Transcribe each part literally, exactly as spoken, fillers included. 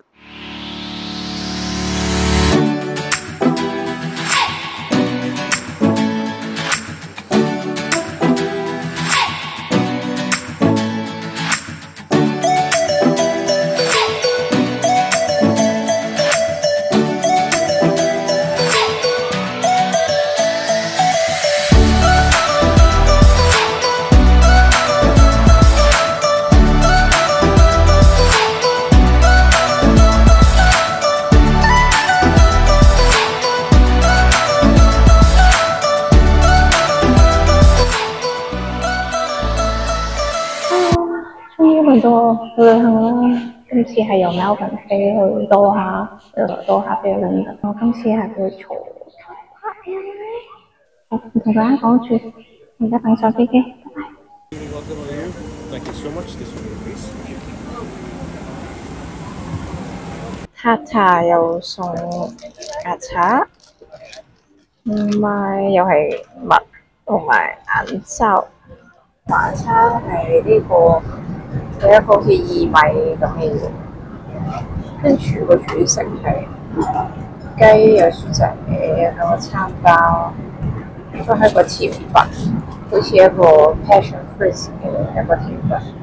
多去旅行啦！今次係由 Melbourne 飛去多哈，由多哈飛去倫敦。我今次係會坐我同大家講住，而家等上飛機，拜拜。黑茶又送牙刷，唔係又係襪同埋眼罩。晚餐係呢個。有一個好似薏米咁嘅嘢，跟住個主食係雞有薯仔嘅，有個餐包，都係個甜品，好似一個 passion fruit 嘅一個甜品。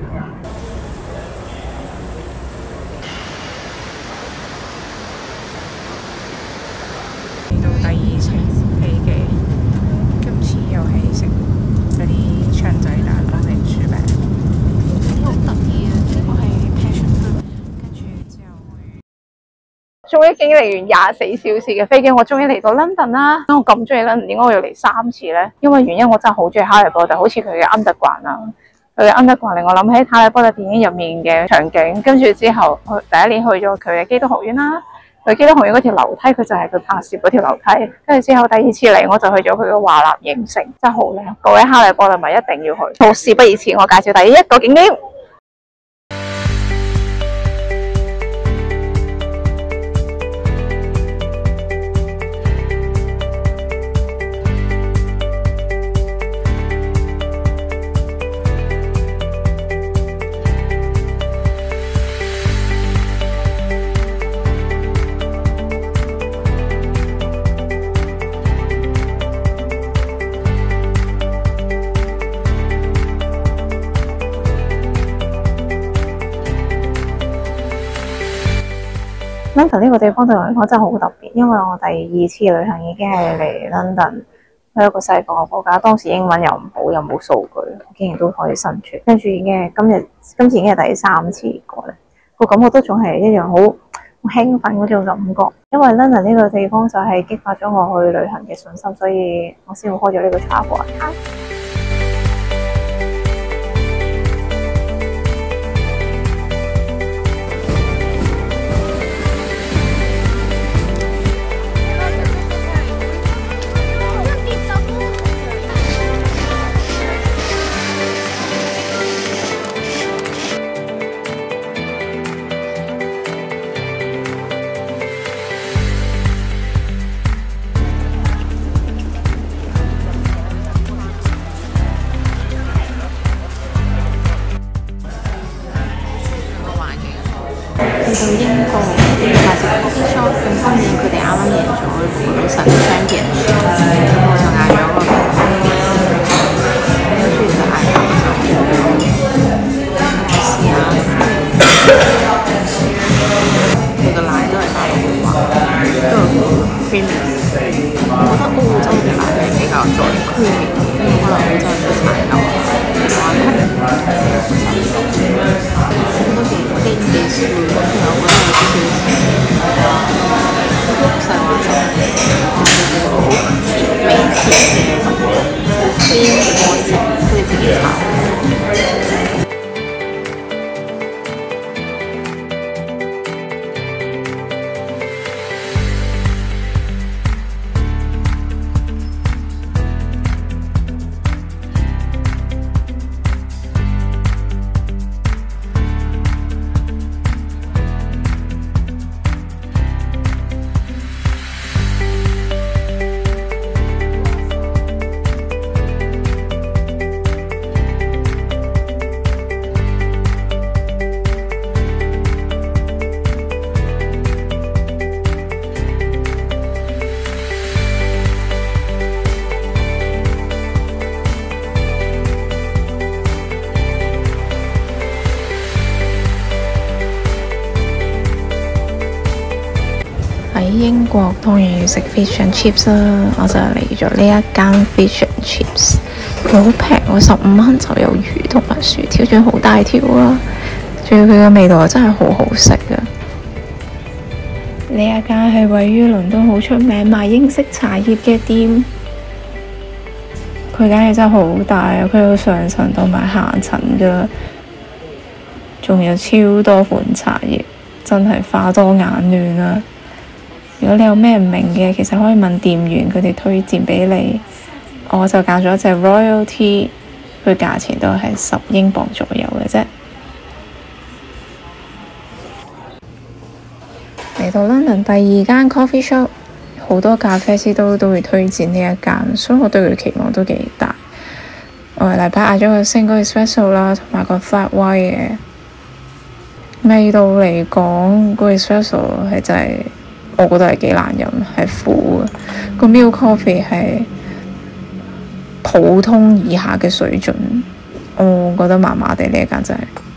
到第二程飛機，今次又係食嗰啲腸仔蛋同埋薯餅。好得意啊！呢個係 passion fruit， 跟住之後會。終於經歷完廿四小時嘅飛機，我終於嚟到 London 啦！我咁中意 London， 點解我要嚟三次咧？因為原因我真係好中意哈利波特，好似佢嘅 Underground 啊，佢嘅 Underground 令我諗起哈利波特電影入面嘅場景。跟住之後，去第一年去咗佢嘅基督學院啦。去基督學院嗰條樓梯，佢就係佢拍攝嗰條樓梯。跟住之後，第二次嚟我就去咗佢嘅華納影城，真係好靚。各位哈利波特迷一定要去。好，事不宜遲，我介紹第一個景點。London 呢個地方對我嚟講真係好特別，因為我第二次旅行已經係嚟 London，去一個西方嘅國家，當時英文又唔好，又冇數據，竟然都可以生存。跟住已經係今日，今次已經係第三次過嚟，個感覺都仲係一樣好好興奮嗰種感覺。因為 London 呢個地方就係激發咗我去旅行嘅信心，所以我先會開咗呢個 travel account。去到英國下次 coffee shop， 咁今年佢哋啱啱贏咗女神 champion， 咁我就嗌咗個 coffee， 跟住就嗌咗就試下，佢個奶都係打到好滑，都係好 creamy。我覺得澳洲嘅奶係比較再 creamy， 因為可能澳洲嘅產油關係，好多嘅經嘅事，跟住我覺得有少少細話就好甜味甜嘅感覺，偏愛食佢哋自己炒。 英國當然要食 fish and chips 啦，我就嚟咗呢一間 fish and chips， 佢好平，我十五蚊就有魚同埋薯條，仲要好大條啊！仲要佢嘅味道真係好好食啊！呢一間係位於倫敦好出名賣英式茶葉嘅店，佢間嘢真係好大啊！佢有上層同埋下層㗎，仲有超多款茶葉，真係花多眼亂啊！如果你有咩唔明嘅，其實可以問店員，佢哋推薦俾你。我就揀咗隻 Royalty， 佢價錢都係十英鎊左右嘅啫。嚟到 London 第二間 coffee shop， 好多咖啡師都都會推薦呢一間，所以我對佢期望都幾大。我係例牌嗌咗個 single espresso 啦，同埋個 flat white 嘅。味道嚟講，個 espresso 係真係，我覺得係幾難飲，係苦嘅。個 milk coffee 係普通以下嘅水準，我覺得麻麻地呢一間真係。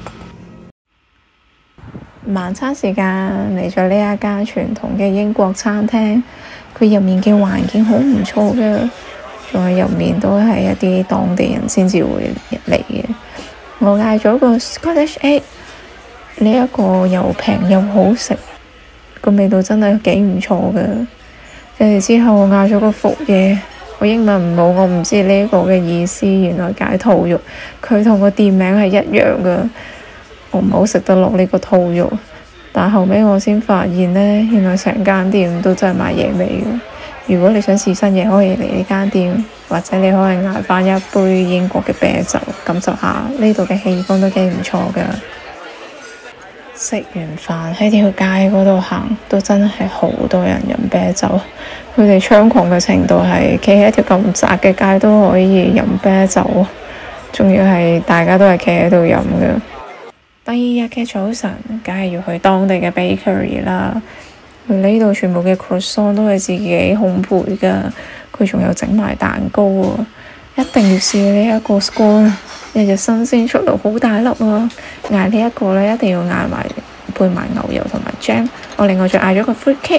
晚餐時間嚟咗呢一間傳統嘅英國餐廳，佢入面嘅環境好唔錯嘅，仲係入面都係一啲當地人先至會嚟嘅。我嗌咗個 Scottish egg， 呢一個又平又好食，個味道真係幾唔錯嘅。跟住之後我嗌咗個福嘢，我英文唔好，我唔知呢個嘅意思，原來解兔肉，佢同個店名係一樣嘅。我唔好食得落呢個兔肉，但後尾我先發現呢，原來成間店都真係賣野味嘅。如果你想試新嘢，可以嚟呢間店，或者你可以嗌翻一杯英國嘅啤酒，感受下呢度嘅氣氛都幾唔錯㗎。食完飯喺條街嗰度行，都真係好多人飲啤酒。佢哋猖狂嘅程度係企喺一條咁窄嘅街都可以飲啤酒，仲要係大家都係企喺度飲嘅。第二日嘅早晨，梗係要去當地嘅 bakery 啦。佢呢度全部嘅 croissant 都係自己烘焙㗎，佢仲有整埋蛋糕啊！一定要試呢一個 scone， 日日新鮮出爐，好大粒啊！嗌呢一個咧，一定要嗌埋配埋牛油同埋 jam。我另外再嗌咗個 fruit cake。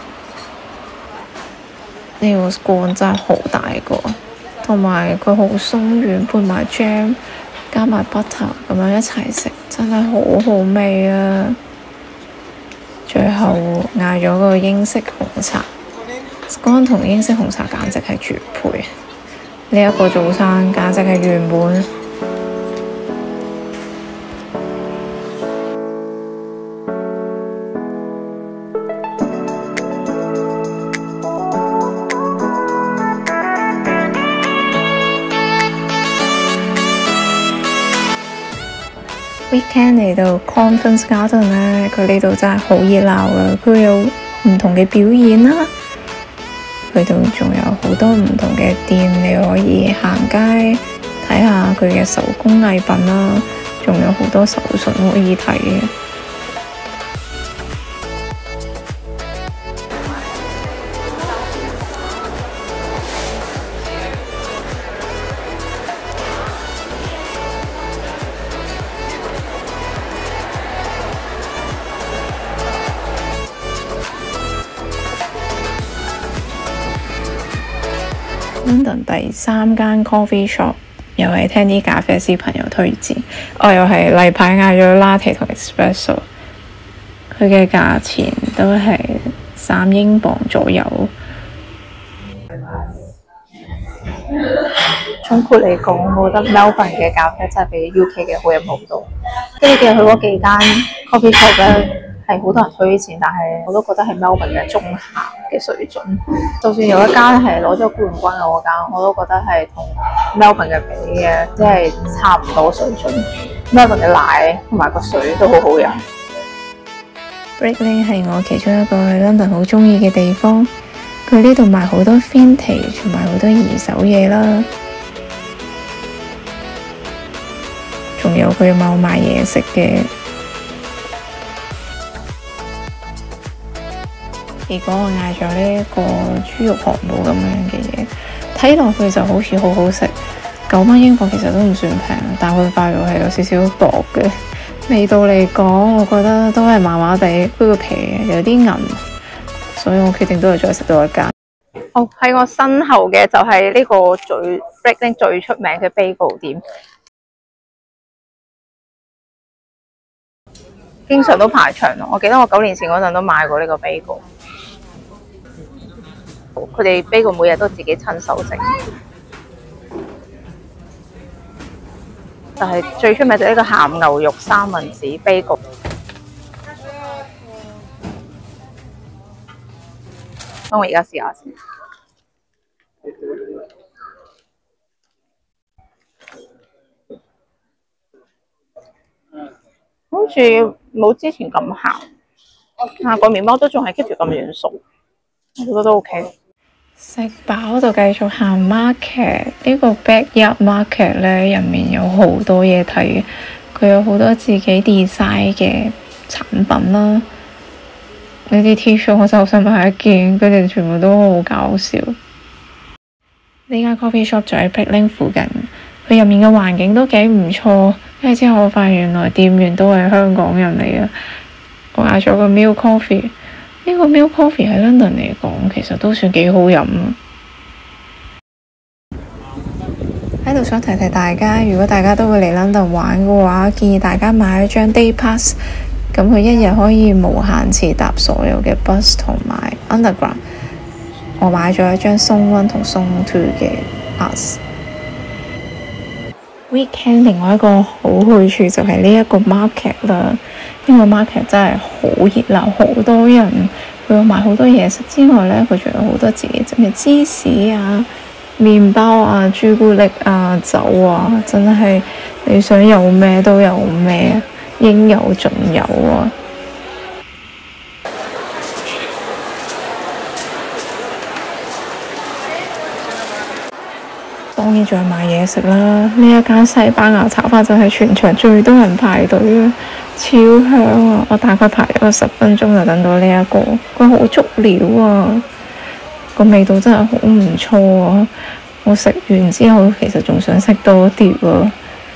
呢個 scone 真係好大個，同埋佢好鬆軟，配埋 jam。加埋 butter 咁樣一齊食，真係好好味啊！最後嗌咗個英式紅茶，scone同英式紅茶簡直係絕配。呢一個早餐簡直係圓滿。weekend 嚟到 Conference Garden 咧，佢呢度真係好熱鬧啊！佢有唔同嘅表演啦，佢度仲有好多唔同嘅店，你可以行街睇下佢嘅手工藝品啦，仲有好多手信可以睇嘅。London 第三間 coffee shop 又係聽啲咖啡師朋友推薦，我又係例牌嗌咗 latte 同 espresso， 佢嘅價錢都係三英鎊左右。總括嚟講，我覺得 Melbourne 嘅咖啡真係比 U K 嘅好飲好多。跟住其實佢嗰幾間 coffee shop 咧係好多人推薦，但係我都覺得係 Melbourne 嘅中下嘅水準。就算有一間係攞咗冠軍嘅嗰間，我都覺得係同 Melbourne 嘅比嘅，即係差唔多水準。Melbourne 嘅奶同埋個水都好好飲。Brick Lane 係我其中一個去 London 好中意嘅地方。佢呢度賣好多 vintage 同埋好多二手嘢啦，仲有佢有冇賣嘢食嘅。結果我嗌咗呢一個豬肉漢堡咁樣嘅嘢，睇落去就好似好好食，九蚊英鎊其實都唔算平，但佢塊肉係有少少薄嘅。味道嚟講，我覺得都係麻麻地，佢個皮有啲韌， 所以我決定都係再食多一間。 哦，喺我身後嘅就係呢個最 Brooklyn 最出名嘅 bagel 店，經常都排長龍。我記得我九年前嗰陣都買過呢個 bagel。佢哋 bagel 每日都自己親手整，就係最出名就係呢個鹹牛肉三文治 bagel。等我而家試下先。好似冇之前咁鹹，但係個麵包都仲係 keep 住咁軟熟，我覺得都 OK。 食飽就繼續行 market，呢個 backyard market 咧入面有好多嘢睇，佢有好多自己 design 嘅產品啦。呢啲 T-shirt 我就好想買一件，佢哋全部都好搞笑。呢間 coffee shop 就喺 Brooklyn 附近，佢入面嘅環境都幾唔錯。跟住之後我發現原來店員都係香港人嚟嘅，我嗌咗個 milk coffee。呢個 milk coffee 喺 London 嚟講其實都算幾好飲啊！喺度想提提大家，如果大家都會嚟 London 玩嘅話，建議大家買一張 day pass， 咁佢一日可以無限次搭所有嘅 bus 同埋 underground。我買咗一張 Zone One 同 Zone Two 嘅 pass。Weekend 另外一個好去處就係呢一個 market 啦，呢個 market 真係好熱鬧，好多人。佢有賣好多嘢食之外呢，佢仲有好多自己整嘅芝士啊、麵包啊、朱古力啊、酒啊，真係你想有咩都有咩，應有盡有啊！當然仲有買嘢食啦，呢一間西班牙炒飯就係全場最多人排隊嘅，超香啊！我大概排咗個十分鐘就等到呢一個，佢好足料啊，個味道真係好唔錯啊！我食完之後其實仲想食多啲啊！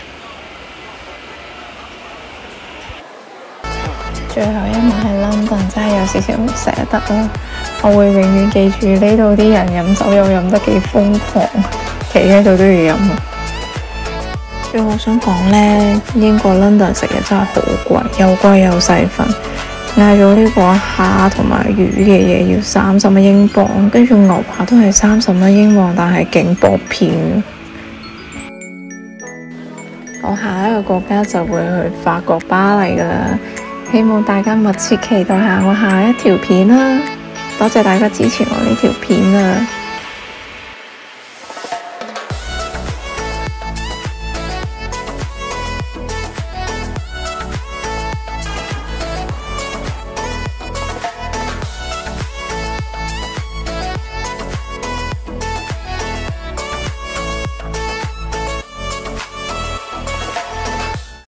最後一晚喺 London 真係有少少唔捨得啦，我會永遠記住呢度啲人飲酒又飲得幾瘋狂。企喺度都要飲啊！最後想講呢，英國 London 食嘢真係好貴，又貴又細份。嗌咗呢個蝦同埋魚嘅嘢要三十蚊英鎊，跟住牛扒都係三十蚊英鎊，但係勁薄片。我下一個國家就會去法國巴黎噶啦，希望大家密切期待下我下一條片啦！多謝大家支持我呢條片啊！